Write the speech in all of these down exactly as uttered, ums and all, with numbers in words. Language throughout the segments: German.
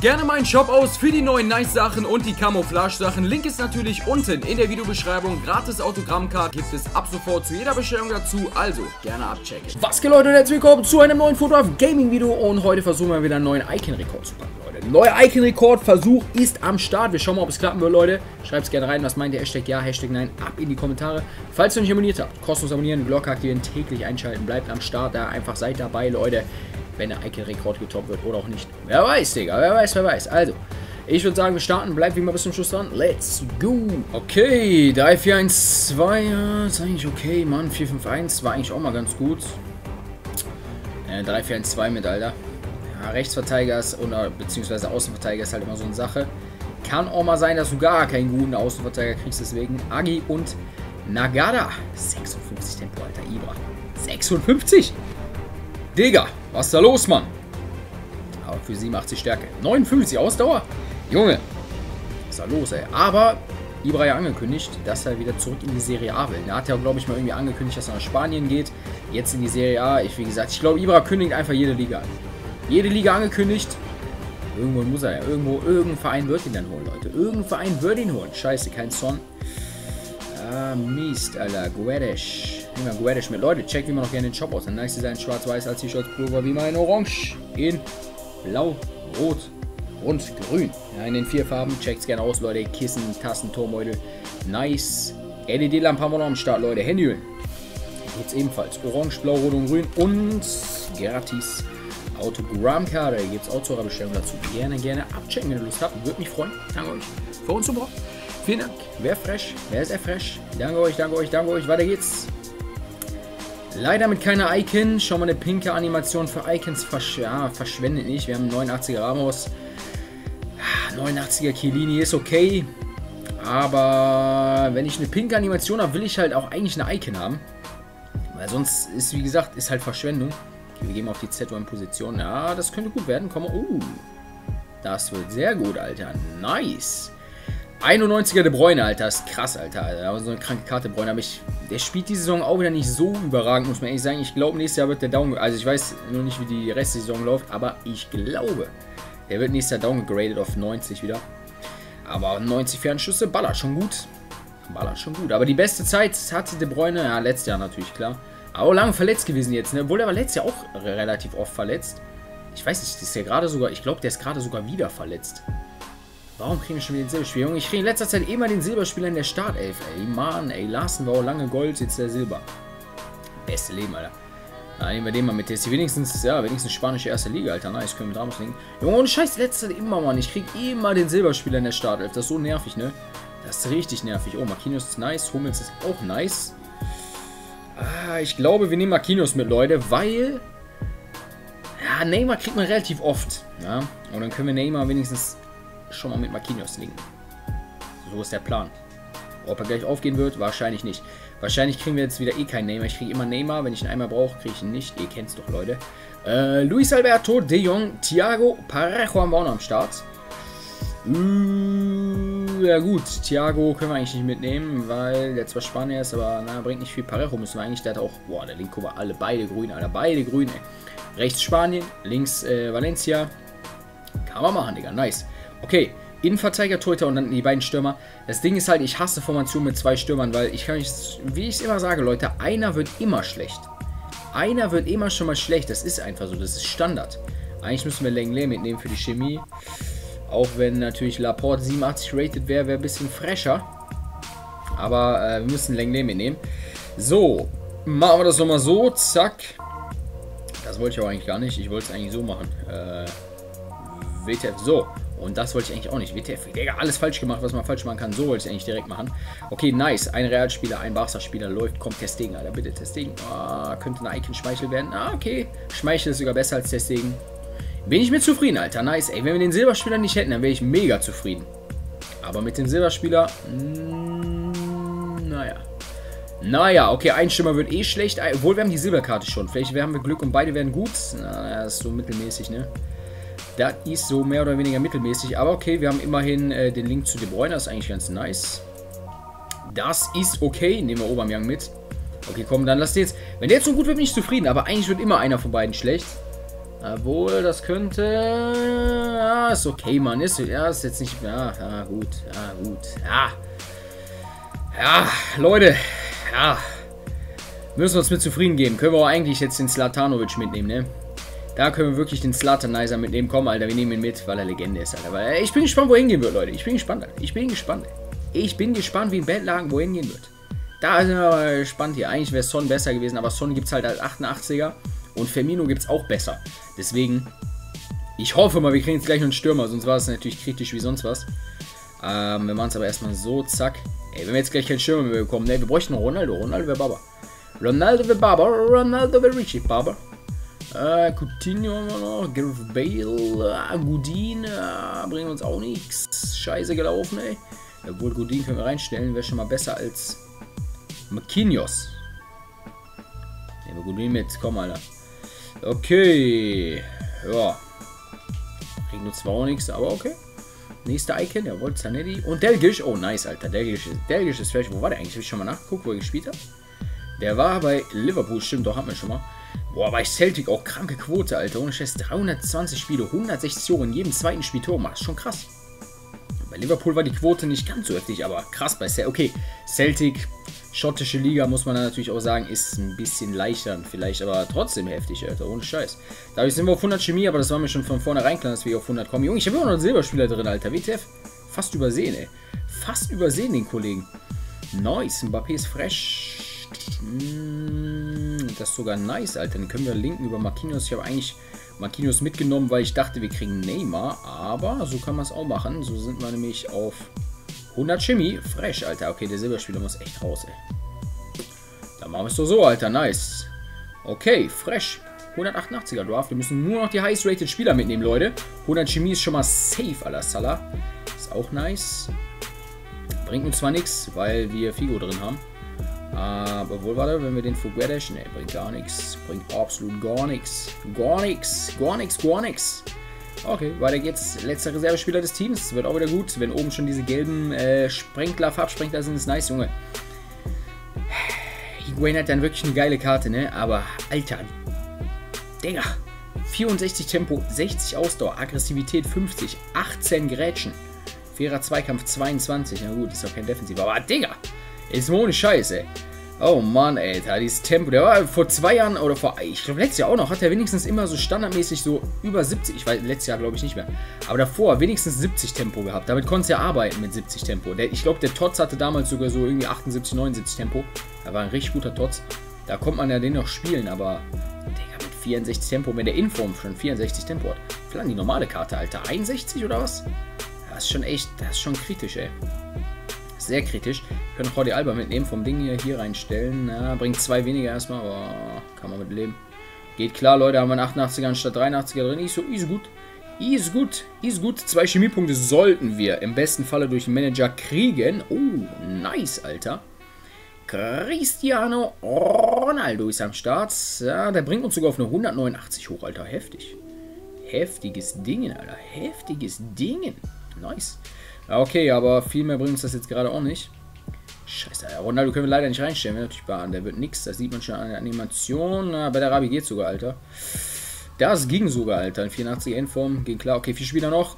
gerne meinen Shop aus für die neuen Nice-Sachen und die Camouflage-Sachen. Link ist natürlich unten in der Videobeschreibung. Gratis Autogrammcard gibt es ab sofort zu jeder Bestellung dazu, also gerne abchecken. Was geht, Leute, und herzlich willkommen zu einem neuen Foto auf Gaming Video und heute versuchen wir wieder einen neuen Icon-Rekord zu packen, Leute. Neuer Icon-Rekord-Versuch ist am Start. Wir schauen mal, ob es klappen wird, Leute. Schreibt es gerne rein, was meint ihr? Hashtag ja, Hashtag nein, ab in die Kommentare. Falls ihr noch nicht abonniert habt, kostenlos abonnieren, Glocke aktivieren, täglich einschalten, bleibt am Start da, einfach seid dabei, Leute. Wenn der Icon-Rekord getoppt wird oder auch nicht. Wer weiß, Digga, wer weiß, wer weiß. Also, ich würde sagen, wir starten. Bleibt wie immer bis zum Schluss dran. Let's go. Okay, drei vier eins zwei, ja, ist eigentlich okay, Mann. vier fünf eins war eigentlich auch mal ganz gut. Äh, drei vier eins zwei mit, Alter. Ja, Rechtsverteidiger ist, oder beziehungsweise Außenverteidiger ist halt immer so eine Sache. Kann auch mal sein, dass du gar keinen guten Außenverteidiger kriegst, deswegen Agi und Nagada. sechsundfünfzig Tempo, Alter, Ibra. sechsundfünfzig? Digga, was ist da los, Mann? Aber für siebenundachtzig Stärke. neunundfünfzig Ausdauer? Junge, was ist da los, ey? Aber Ibra ja angekündigt, dass er wieder zurück in die Serie A will. Da hat er, glaube ich, mal irgendwie angekündigt, dass er nach Spanien geht. Jetzt in die Serie A. Ich, wie gesagt, ich glaube, Ibra kündigt einfach jede Liga an. Jede Liga angekündigt. Irgendwo muss er ja. Irgendwo, irgendein Verein wird ihn dann holen, Leute. Irgendein Verein wird ihn holen. Scheiße, kein Son. Ah, Mist, Alter. Guedes. Nehmen wir Guedes mit. Leute, checkt wie man noch gerne den Shop aus. Ein nice Design, schwarz-weiß als T-Shirt, Pulver wie mein Orange. In Blau, Rot und Grün. Ja, in den vier Farben. Checkt's gerne aus, Leute. Kissen, Tasten, Turmbeutel. Nice. L E D-Lampe haben wir noch am Start, Leute. Handyhüllen. Jetzt ebenfalls. Orange, Blau, Rot und Grün. Und gratis Autogrammkarte. Gibt es auch zu eurer Bestellung dazu. Gerne, gerne abchecken, wenn ihr Lust habt. Würde mich freuen. Danke euch für uns Support. Vielen Dank. Wer fresh? Wer ist er fresh? Danke euch, danke euch, danke euch. Weiter geht's. Leider mit keiner Icon. Schon mal eine pinke Animation für Icons versch ja, verschwendet nicht. Wir haben einen neunundachtziger Ramos. neunundachtziger Chiellini ist okay. Aber wenn ich eine pinke Animation habe, will ich halt auch eigentlich eine Icon haben. Weil sonst ist, wie gesagt, ist halt Verschwendung. Okay, wir gehen mal auf die Z O M-Position. Ja, das könnte gut werden. Komm mal. Uh, das wird sehr gut, Alter. Nice. einundneunziger De Bruyne, Alter, ist krass, Alter. Aber so eine kranke Karte, De Bruyne. Aber ich, der spielt diese Saison auch wieder nicht so überragend, muss man ehrlich sagen. Ich glaube, nächstes Jahr wird der Down... Also ich weiß nur nicht, wie die Restsaison läuft, aber ich glaube, der wird nächstes Jahr downgegradet auf neunzig wieder. Aber neunzig Fernschüsse, ballert schon gut. Ballert schon gut. Aber die beste Zeit hatte De Bruyne, ja, letztes Jahr natürlich, klar. Aber auch lange verletzt gewesen jetzt, ne? Obwohl er war letztes Jahr auch relativ oft verletzt. Ich weiß nicht, ist der gerade sogar... Ich glaube, der ist gerade sogar wieder verletzt. Warum kriegen wir schon wieder den Silberspieler? Junge, ich kriege in letzter Zeit immer den Silberspieler in der Startelf, ey. Mann, ey. Larsen war auch lange Gold, jetzt der Silber. Beste Leben, Alter. Na, nehmen wir den mal mit. Der ist wenigstens, ja, wenigstens spanische erste Liga, Alter. Nice, können wir drauf legen. Junge, ohne Scheiß, letzte Zeit immer, Mann. Ich kriege immer den Silberspieler in der Startelf. Das ist so nervig, ne? Das ist richtig nervig. Oh, Marquinhos ist nice. Hummels ist auch nice. Ah, ich glaube, wir nehmen Marquinhos mit, Leute, weil... Ja, Neymar kriegt man relativ oft. Ja, und dann können wir Neymar wenigstens... schon mal mit Marquinhos liegen. So ist der Plan. Ob er gleich aufgehen wird, wahrscheinlich nicht. Wahrscheinlich kriegen wir jetzt wieder eh keinen Neymar. Ich kriege immer Neymar. Wenn ich ihn einmal brauche, kriege ich ihn nicht. Ihr kennt es doch, Leute. Äh, Luis Alberto, De Jong, Thiago, Parejo haben wir auch noch am Start. Uh, ja gut, Thiago können wir eigentlich nicht mitnehmen, weil der zwar Spanier ist, aber na, bringt nicht viel. Parejo müssen wir eigentlich. Der hat auch, boah, der linke war alle beide grün, Alter. Beide grün, ey. Rechts Spanien, links äh, Valencia. Kann man machen, Digga. Nice. Okay, Innenverteidiger, Torhüter und dann die beiden Stürmer. Das Ding ist halt, ich hasse Formation mit zwei Stürmern, weil ich kann nicht, wie ich es immer sage, Leute, einer wird immer schlecht. Einer wird immer schon mal schlecht, das ist einfach so, das ist Standard. Eigentlich müssen wir Lenglet mitnehmen für die Chemie. Auch wenn natürlich Laporte siebenundachtzig rated wäre, wäre ein bisschen fresher. Aber äh, wir müssen Lenglet mitnehmen. So, machen wir das nochmal so, zack. Das wollte ich auch eigentlich gar nicht, ich wollte es eigentlich so machen. Äh, W T F, so. Und das wollte ich eigentlich auch nicht. W T F, Digga, alles falsch gemacht, was man falsch machen kann. So wollte ich es eigentlich direkt machen. Okay, nice. Ein Realspieler, ein Barca-Spieler läuft. Kommt Ter Stegen, Alter. Bitte Ter Stegen. Ah, könnte eine Icon Schmeichel werden. Ah, okay. Schmeichel ist sogar besser als Ter Stegen. Bin ich mit zufrieden, Alter. Nice. Ey, wenn wir den Silberspieler nicht hätten, dann wäre ich mega zufrieden. Aber mit dem Silberspieler, mh, naja. Naja, okay, ein Stürmer wird eh schlecht. Obwohl, wir haben die Silberkarte schon. Vielleicht haben wir Glück und beide werden gut. Na, das ist so mittelmäßig, ne? Das ist so mehr oder weniger mittelmäßig. Aber okay, wir haben immerhin äh, den Link zu De Bruyne. Das ist eigentlich ganz nice. Das ist okay. Nehmen wir Aubameyang mit. Okay, komm, dann lasst jetzt... Wenn der jetzt so gut wird, bin ich zufrieden. Aber eigentlich wird immer einer von beiden schlecht. Obwohl, das könnte... Ja, ist okay, Mann. Ist, ja, ist jetzt nicht... Ja, ja, gut. Ja, gut. Ja. Ja, Leute. Ja. Müssen wir uns mit zufrieden geben. Können wir auch eigentlich jetzt den Zlatanovic mitnehmen, ne? Da können wir wirklich den Zlatanizer mitnehmen. Komm, Alter, wir nehmen ihn mit, weil er Legende ist, Alter. Weil ich bin gespannt, wo er hingehen wird, Leute. Ich bin gespannt, Alter. Ich bin gespannt. Ich bin gespannt, wie in Bettlagen wo er hingehen wird. Da sind wir mal gespannt hier. Eigentlich wäre Son besser gewesen, aber Son gibt es halt als achtundachtziger. Und Firmino gibt es auch besser. Deswegen, ich hoffe mal, wir kriegen jetzt gleich noch einen Stürmer. Sonst war es natürlich kritisch wie sonst was. Ähm, wir machen es aber erstmal so, zack. Ey, wenn wir jetzt gleich keinen Stürmer mehr bekommen, ne, wir bräuchten noch Ronaldo. Ronaldo wäre Baba. Ronaldo wäre Baba. Ronaldo wäre richtig Baba. Äh, Coutinho haben wir noch. Gareth Bale. Äh, Godin. Äh, bringen uns auch nichts. Scheiße gelaufen, ey. Obwohl, Godin können wir reinstellen. Wäre schon mal besser als Marquinhos. Nehmen wir Godin mit. Komm, Alter. Okay. Ja. Kriegen nur zwar auch nichts, aber okay. Nächster Icon, jawohl, Zanetti. Und Delgisch. Oh, nice, Alter. Delgisch ist, Delgisch ist fresh. Wo war der eigentlich? Habe ich schon mal nachgeguckt, wo er gespielt hat? Der war bei Liverpool. Stimmt, doch, haben wir schon mal. Boah, bei Celtic auch kranke Quote, Alter. Ohne Scheiß. dreihundertzwanzig Spiele, hundertsechzig Tore. In jedem zweiten Spiel Tor macht. Schon krass. Bei Liverpool war die Quote nicht ganz so heftig, aber krass bei Celtic. Okay, Celtic, schottische Liga, muss man natürlich auch sagen, ist ein bisschen leichter. Vielleicht, aber trotzdem heftig, Alter. Ohne Scheiß. Dadurch sind wir auf hundert Chemie, aber das war mir schon von vornherein klar, dass wir auf hundert kommen. Junge, ich habe immer noch einen Silberspieler drin, Alter. W T F. Fast übersehen, ey. Fast übersehen, den Kollegen. Nice. Mbappé ist fresh. Das ist sogar nice, Alter. Dann können wir linken über Marquinhos. Ich habe eigentlich Marquinhos mitgenommen, weil ich dachte, wir kriegen Neymar. Aber so kann man es auch machen. So sind wir nämlich auf hundert Chemie. Fresh, Alter. Okay, der Silberspieler muss echt raus, ey. Dann machen wir es doch so, Alter. Nice. Okay, fresh. hundertachtundachtziger Draft. Wir müssen nur noch die highest-rated Spieler mitnehmen, Leute. hundert Chemie ist schon mal safe, Alter. Salah. Ist auch nice. Bringt uns zwar nichts, weil wir Figo drin haben. Aber wohl, warte, wenn wir den Fuguedes, ne, bringt gar nichts. Bringt absolut gar nichts. Gar nichts. Gar nichts, gar nichts. Okay, weiter geht's. Letzter Reservespieler des Teams. Wird auch wieder gut. Wenn oben schon diese gelben äh, Sprenkler, Farbsprenkler sind, ist nice, Junge. Higuain hat dann wirklich eine geile Karte, ne? Aber, Alter. Digga. vierundsechzig Tempo, sechzig Ausdauer, Aggressivität fünfzig, achtzehn Grätschen. Fairer Zweikampf zweiundzwanzig. Na gut, ist auch kein Defensiv. Aber, Digga. Ist mir ohne Scheiß, ey. Oh Mann, Alter, dieses Tempo. Der war vor zwei Jahren oder vor, ich glaube letztes Jahr auch noch, hat er wenigstens immer so standardmäßig so über siebzig, ich weiß, letztes Jahr glaube ich nicht mehr, aber davor wenigstens siebzig Tempo gehabt. Damit konntest du ja arbeiten mit siebzig Tempo. Der, ich glaube, der Tots hatte damals sogar so irgendwie achtundsiebzig, neunundsiebzig Tempo. Da war ein richtig guter Tots. Da kommt man ja den noch spielen, aber Digga, mit vierundsechzig Tempo, wenn der Inform schon vierundsechzig Tempo hat. Vielleicht die normale Karte, Alter. einundsechzig oder was? Das ist schon echt, das ist schon kritisch, ey. Sehr kritisch. Wir können Jordi Alba mitnehmen, vom Ding hier, hier reinstellen. Na, bringt zwei weniger erstmal, aber kann man mit leben. Geht klar, Leute, haben wir einen achtundachtziger anstatt dreiundachtziger drin. Ist so, ist gut. Ist gut, ist gut. Zwei Chemiepunkte sollten wir im besten Falle durch den Manager kriegen. Oh, nice, Alter. Cristiano Ronaldo ist am Start. Ja, der bringt uns sogar auf eine hundertneunundachtzig hoch, Alter. Heftig. Heftiges Dingen, Alter. Heftiges Dingen. Nice. Okay, aber viel mehr bringt uns das jetzt gerade auch nicht. Scheiße, Ronaldo können wir leider nicht reinstellen. Wäre natürlich bei, der wird nichts. Das sieht man schon an der Animation. Na, bei der Rabi geht sogar, Alter. Das ging sogar, Alter. Ein vierundachtziger Endform. Ging klar. Okay, vier Spieler noch.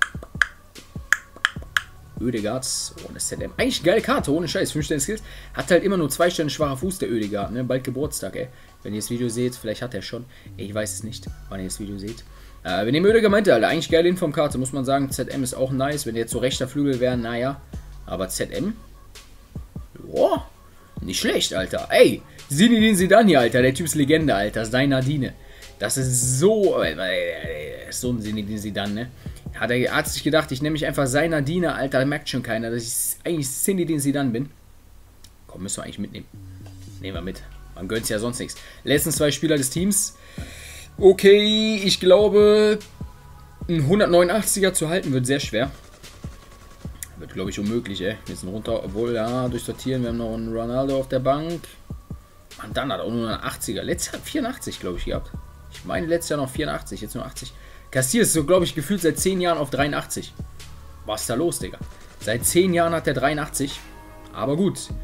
Ödegaards ohne Z M. Eigentlich geile Karte, ohne Scheiß. fünf Sterne Skills. Hat halt immer nur zwei Sterne schwacher Fuß, der Ödegaard. Ne? Bald Geburtstag, ey. Wenn ihr das Video seht, vielleicht hat er schon. Ich weiß es nicht, wann ihr das Video seht. Äh, wir nehmen Ödegaard, meinte, Alter. Eigentlich geile Informkarte, muss man sagen. Z M ist auch nice. Wenn jetzt so rechter Flügel wären, naja. Aber Z M? Boah. Nicht schlecht, Alter. Ey, Zinedine Zidane hier, Alter. Der Typ ist Legende, Alter. Sein Nadine. Das ist so... Äh, so ein Zinedine Zidane, ne? Hat er hat sich gedacht, ich nehme mich einfach seiner Diener, Alter, merkt schon keiner, dass ich eigentlich Zinedine Zidane bin. Komm, müssen wir eigentlich mitnehmen. Nehmen wir mit. Man gönnt ja sonst nichts. Letzten zwei Spieler des Teams. Okay, ich glaube, ein hundertneunundachtziger zu halten wird sehr schwer. Wird, glaube ich, unmöglich, ey. Wir sind runter, obwohl, ja, durchsortieren. Wir haben noch einen Ronaldo auf der Bank. Und dann hat er auch nur einen achtziger. Letztes Jahr vierundachtzig, glaube ich, gehabt. Ich meine, letztes Jahr noch vierundachtzig, jetzt nur achtzig. Cassier ist so, glaube ich, gefühlt seit zehn Jahren auf dreiundachtzig. Was ist da los, Digga? Seit zehn Jahren hat er dreiundachtzig. Aber gut.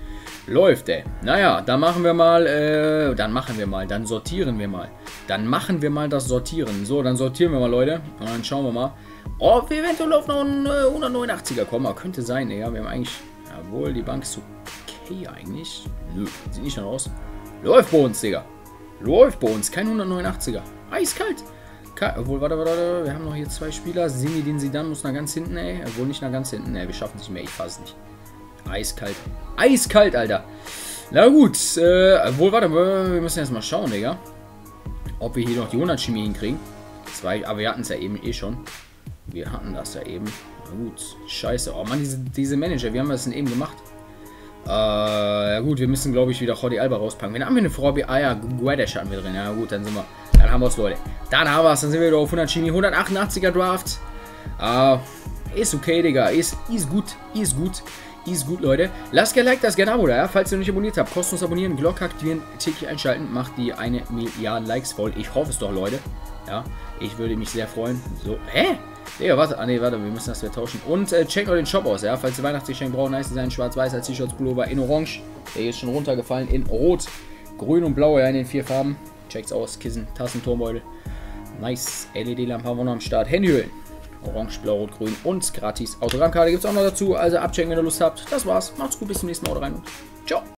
Läuft, ey. Naja, dann machen wir mal, äh, dann machen wir mal, dann sortieren wir mal. Dann machen wir mal das Sortieren. So, dann sortieren wir mal, Leute. Und dann schauen wir mal, ob wir eventuell auf noch einen äh, hundertneunundachtziger kommen. Aber könnte sein, Digga. Wir haben eigentlich, jawohl, die Bank ist okay eigentlich. Nö, sieht nicht noch aus. Läuft bei uns, Digga. Läuft bei uns. Kein hundertneunundachtziger. Eiskalt. Ke Obwohl, warte, warte, warte. Wir haben noch hier zwei Spieler. Simi, den Zidane muss nach ganz hinten, ey. Obwohl nicht nach ganz hinten. Ey, wir schaffen es nicht mehr. Ich fasse nicht. Eiskalt. Eiskalt, Alter. Na gut. Äh, wohl, warte, wir müssen erstmal schauen, Digga. Ob wir hier noch die hundert Chemie hinkriegen. Zwei, aber wir hatten es ja eben eh schon. Wir hatten das ja eben. Na gut. Scheiße. Oh Mann, diese, diese Manager, wie haben wir das denn eben gemacht? Äh, ja gut, wir müssen, glaube ich, wieder Jordi Alba rauspacken. Wen haben wir eine Frau? Ah ja, Guedes hatten wir drin. Ja gut, dann sind wir. Dann haben wir es, Leute. Dann haben wir es. Dann sind wir wieder auf hundert Chemie. hundertachtundachtziger Draft. Äh, ist okay, Digga. Ist, ist gut. Ist gut. Ist gut, Leute. Lasst gerne Like, lasst gerne Abo da, ja? Falls ihr noch nicht abonniert habt. Kostenlos abonnieren, Glocke aktivieren, Ticket einschalten. Macht die eine Milliarde Likes voll. Ich hoffe es doch, Leute. Ja, ich würde mich sehr freuen. So, hä? Digga, warte. Ah, ne, warte. Wir müssen das wieder tauschen. Und äh, checkt auch den Shop aus, ja? Falls ihr Weihnachtsgeschenk braucht, nice Design, schwarz-weiß als T-Shirts, Pullover in Orange. Der ist schon runtergefallen in Rot, Grün und Blau, ja, in den vier Farben. Checkt's aus. Kissen, Tassen, Turmbeutel. Nice. L E D-Lampe haben wir noch am Start. Handyhüllen. Orange, Blau, Rot, Grün und gratis Autogrammkarte gibt es auch noch dazu. Also abchecken, wenn ihr Lust habt. Das war's. Macht's gut, bis zum nächsten Mal. Haut rein und ciao.